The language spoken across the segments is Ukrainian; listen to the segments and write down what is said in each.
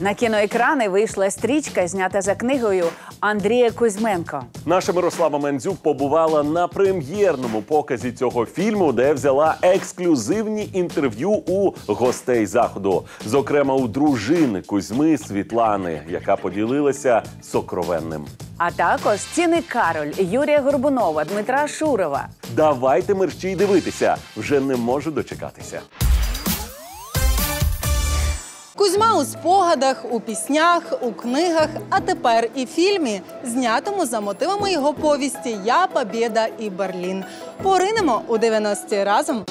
На кіноекрани вийшла стрічка, знята за книгою Андрія Кузьменко. Наша Мирослава Мендзюк побувала на прем'єрному показі цього фільму, де взяла ексклюзивні інтерв'ю у гостей заходу. Зокрема, у дружини Кузьми Світлани, яка поділилася сокровенним. А також Тіни Кароль, Юрія Горбунова, Дмитра Шурова. Давайте мерщій дивитися. Вже не можу дочекатися. Кузьма у спогадах, у піснях, у книгах, а тепер і фільмі, знятому за мотивами його повісті «Я, Побєда і Берлін». Поринемо у 90-ті разом.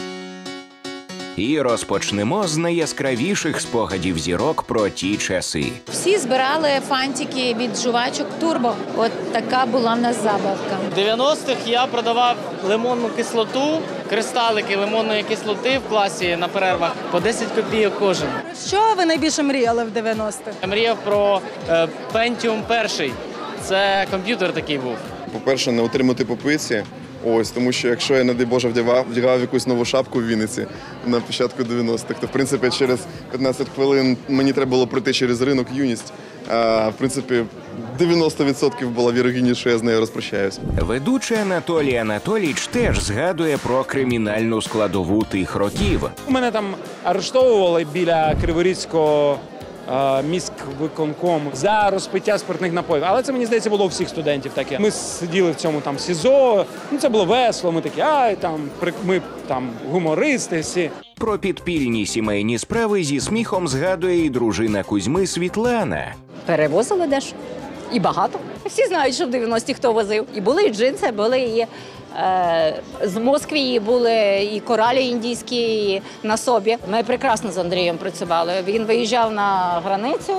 І розпочнемо з найяскравіших спогадів зірок про ті часи. Всі збирали фантики від жувачок «Турбо». От така була в нас забавка. В 90-х я продавав лимонну кислоту, кристалики лимонної кислоти в класі на перервах по 10 копійок кожен. Що ви найбільше мріяли в 90-х? Я мріяв про Pentium 1. Це комп'ютер такий був. По-перше, не отримати по пиці. Ось, тому що якщо я, не дай Боже, вдягав якусь нову шапку в Вінниці на початку 90-х, то, в принципі, через 15 хвилин мені треба було пройти через ринок «Юність». В принципі, 90% була вірогідність, що я з нею розпрощаюсь. Ведучий Анатолій Анатолійович теж згадує про кримінальну складову тих років. Мене там арештовували біля Криворізького міськвиконкому за розпиття спиртних напоїв. Але це, мені здається, було у всіх студентів таке. Ми сиділи в цьому там СІЗО, це було весело, ми такі, ми там гумористи всі. Про підпільні сімейні справи зі сміхом згадує і дружина Кузьми Світлана. Перевозили дещо. І багато. Всі знають, що в 90-ті хто возив. І були і джинси, були і з Москви, були і коралі індійські на собі. Ми прекрасно з Андрієм працювали. Він виїжджав на границю.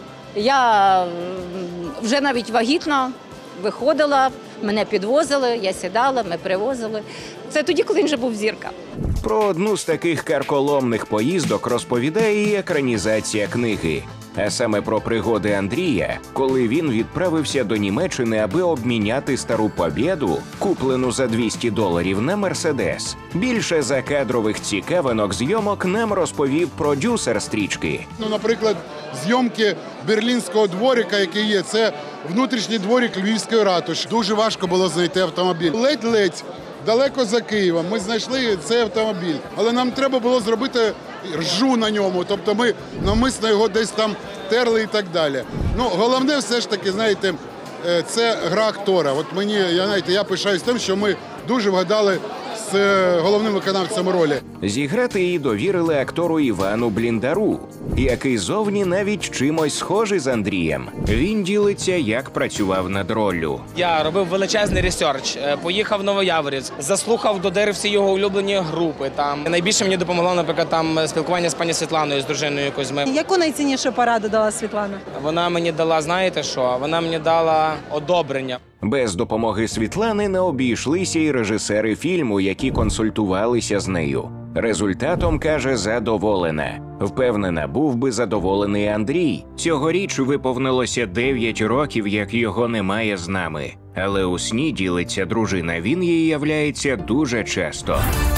Я вже навіть вагітна виходила, мене підвозили, я сідала, ми привозили. Це тоді, коли він вже був зірка. Про одну з таких карколомних поїздок розповідає і екранізація книги. А саме про пригоди Андрія, коли він відправився до Німеччини, аби обміняти стару «Побєду», куплену за $200, на «Мерседес». Більше закадрових цікавинок зйомок нам розповів продюсер стрічки. Наприклад, зйомки Берлінського дворика, який є, це внутрішній дворик Львівської ратуші. Дуже важко було знайти автомобіль. Ледь-ледь, далеко за Києвом, ми знайшли цей автомобіль. Але нам треба було зробити ржу на ньому, тобто ми навмисно його десь там терли і так далі. Головне все ж таки, знаєте, це гра актора. От я пишаюсь тим, що ми дуже вгадали з головним виконавцем ролі. Зіграти її довірили актору Івану Бліндару, який зовні навіть чимось схожий з Андрієм. Він ділиться, як працював над роллю. Я робив величезний ресерч, поїхав в Новояворівськ, заслухав до диру всі його улюблені групи. Найбільше мені допомогло, наприклад, спілкування з пані Світланою, з дружиною Кузьми. Яку найціннішу пораду дала Світлана? Вона мені дала, знаєте що? Вона мені дала одобрення. Без допомоги Світлани не обійшлися й режисери фільму, які консультувалися з нею. Результатом, каже, задоволена. Впевнена, був би задоволений Андрій. Цьогоріч виповнилося 9 років, як його немає з нами. Але у сні, ділиться дружина, він їй являється дуже часто.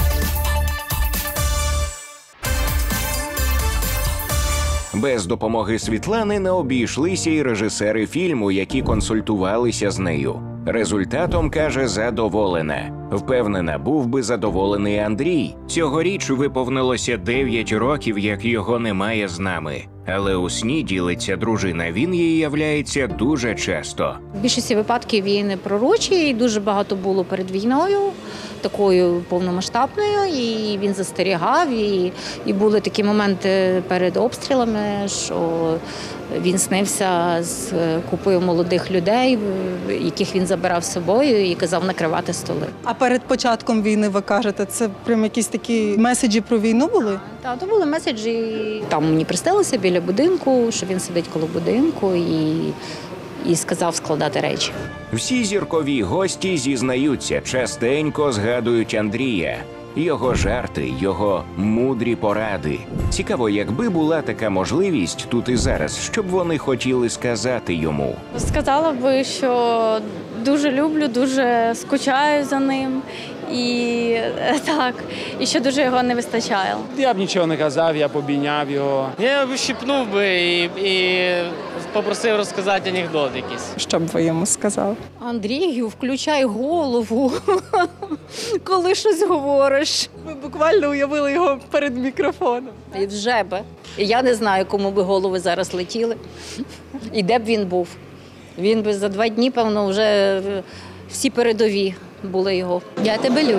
Без допомоги Світлани не обійшлися й режисери фільму, які консультувалися з нею. Результатом, каже, задоволена. Впевнена, був би задоволений Андрій. Цьогоріч виповнилося 9 років, як його немає з нами. Але у сні, ділиться дружина, він їй являється дуже часто. В більшості випадків він пророчий, дуже багато було перед війною, такою повномасштабною, і він застерігав, і були такі моменти перед обстрілами, що він снився з купою молодих людей, яких він забирав з собою і казав накривати столи. А перед початком війни, ви кажете, це прям якісь такі меседжі про війну були? Так, то були меседжі. Там мені пристелися біля будинку, що він сидить коло будинку і сказав складати речі. Всі зіркові гості зізнаються, частенько згадують Андрія. Його жарти, його мудрі поради. Цікаво, якби була така можливість тут і зараз, що б вони хотіли сказати йому. Сказала би, що дуже люблю, дуже скучаю за ним і що дуже його не вистачає. Я б нічого не казав, я б обійняв його. Я б щипнув би і попросив розказати анекдот якийсь. Що б ви йому сказали? Андрію, включай голову, коли щось говориш. Ми буквально уявили його перед мікрофоном. І вже би. І я не знаю, кому би голови зараз летіли. І де б він був. Він би за 2 дні, певно, вже всі передові були його. Я тебе люблю.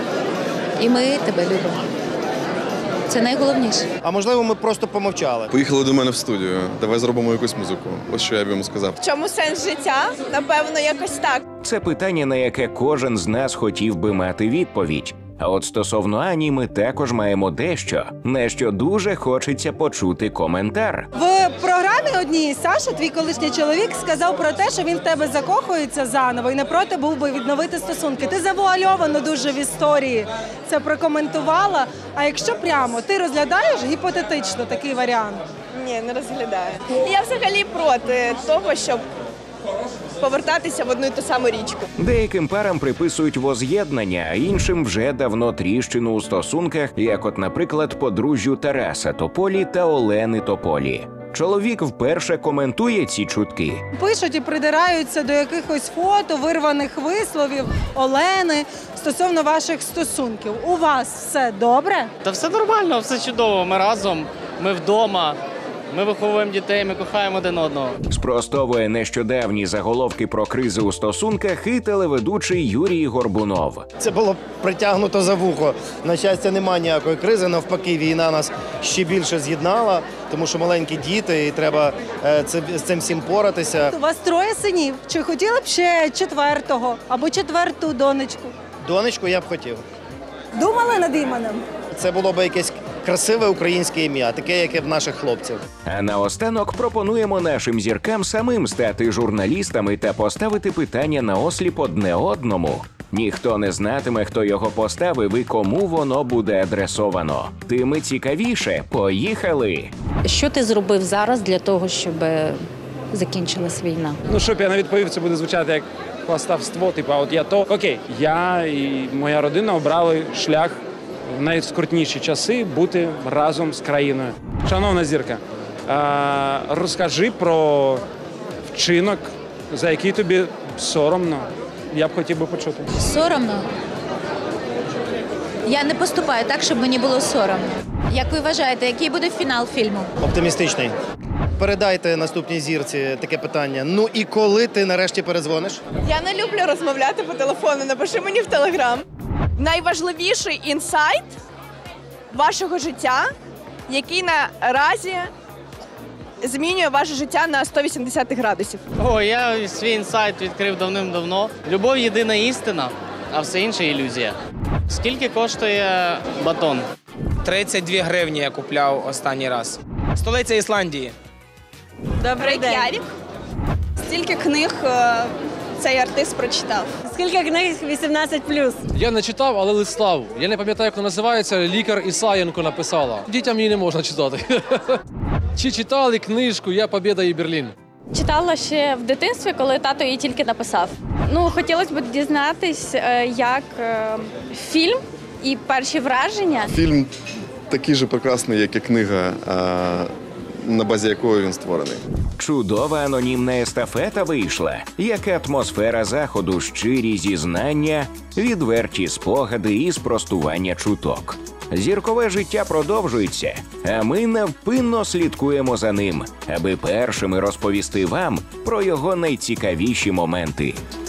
І ми тебе любимо. Це найголовніше. А можливо, ми просто помовчали. Поїхали до мене в студію. Давай зробимо якусь музику. Ось що я б йому сказав. В чому сенс життя? Напевно, якось так. Це питання, на яке кожен з нас хотів би мати відповідь. А от стосовно Ані ми також маємо дещо, на що дуже хочеться почути коментар. В програмі одній Саша, твій колишній чоловік, сказав про те, що він в тебе закохується заново і не проти був би відновити стосунки. Ти завуальовано дуже в історії це прокоментувала. А якщо прямо, ти розглядаєш гіпотетично такий варіант? Ні, не розглядаю. Я взагалі проти того, щоб повертатися в одну і ту саму річку. Деяким парам приписують воз'єднання, а іншим вже давно тріщину у стосунках, як от, наприклад, подружжю Тараса Тополі та Олени Тополі. Чоловік вперше коментує ці чутки. Пишуть і придираються до якихось фото, вирваних висловів Олени стосовно ваших стосунків. У вас все добре? Та все нормально, все чудово. Ми разом, ми вдома. Ми виховуємо дітей, ми кохаємо один одного. Спростовує нещодавні заголовки про кризи у стосунках і телеведучий Юрій Горбунов. Це було притягнуто за вухо. На щастя, немає ніякої кризи. Навпаки, війна нас ще більше з'єднала, тому що маленькі діти, і треба з цим всім поратися. У вас 3 синів. Чи хотіли б ще 4-го або 4-ту донечку? Донечку я б хотів. Думали над іменем? Це було б якесь красиве українське ім'я, таке, як і в наших хлопців. А наостанок пропонуємо нашим зіркам самим стати журналістами та поставити питання наосліп одне одному. Ніхто не знатиме, хто його поставив і кому воно буде адресовано. Тим і цікавіше. Поїхали! Що ти зробив зараз для того, щоб закінчилась війна? Ну, щоб я не відповів, це буде звучати як хвастовство, типу, а от я то. Окей, я і моя родина обрали шлях в найскрутніші часи бути разом з країною. Шановна зірка, розкажи про вчинок, за який тобі соромно. Я б хотів би почути. Соромно? Я не поступаю так, щоб мені було соромно. Як ви вважаєте, який буде фінал фільму? Оптимістичний. Передайте наступній зірці таке питання. Ну і коли ти нарешті перезвониш? Я не люблю розмовляти по телефону, напиши мені в Телеграм. Найважливіший інсайт вашого життя, який наразі змінює ваше життя на 180 градусів. О, я свій інсайт відкрив давним-давно. Любов – єдина істина, а все інше – ілюзія. Скільки коштує батон? 32 гривні я купляв останній раз. Столиця Ісландії. Добрий день. Ярік. Стільки книг цей артист прочитав? Скільки книг 18+? Я не читав, але листав. Я не пам'ятаю, як вона називається, лікар Ісаєнко написала. Дітям її не можна читати. Чи читали книжку «Я, Побєда і Берлін»? Читала ще в дитинстві, коли тато її тільки написав. Ну, хотілося б дізнатись, як фільм і перші враження. Фільм такий же прекрасний, як і книга, на базі якої він створений. Чудова анонімна естафета вийшла. Як атмосфера заходу, щирі зізнання, відверті спогади і спростування чуток. Зіркове життя продовжується, а ми невпинно слідкуємо за ним, аби першими розповісти вам про його найцікавіші моменти.